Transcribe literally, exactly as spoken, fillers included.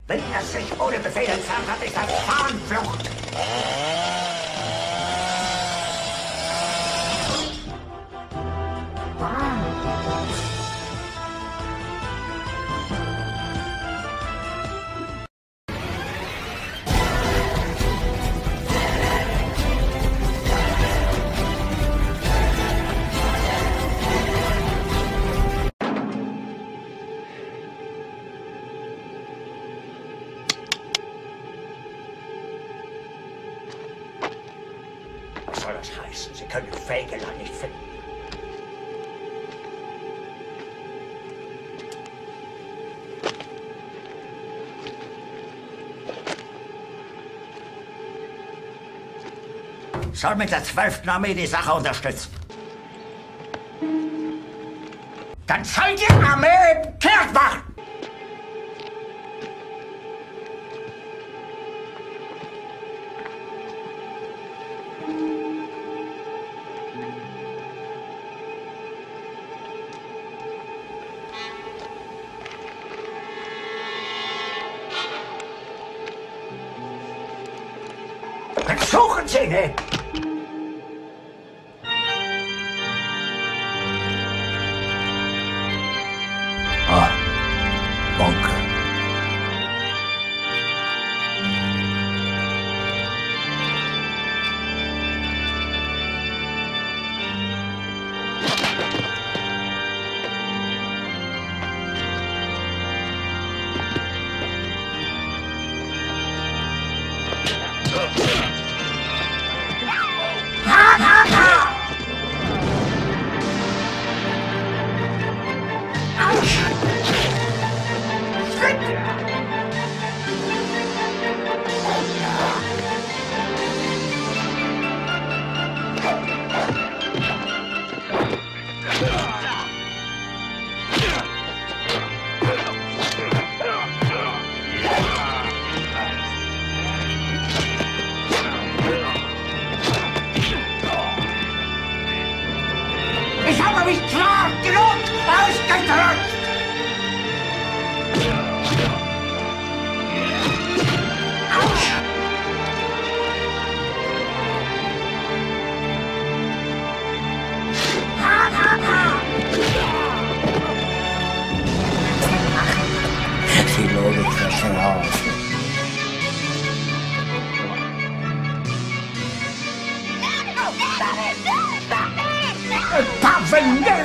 Wenn er sich ohne Befehl entfernt hat, ist das Fahnenflucht. Was soll das heißen? Sie können Fägeland nicht finden. Soll mit der zwölften Armee die Sache unterstützen. Dann soll die Armee kehrt machen! Suchen Sie ihn! Ah, Bonke. Ich habe mich klar genug ausgedrückt! Die Logik schon aus. Ein paar Wände!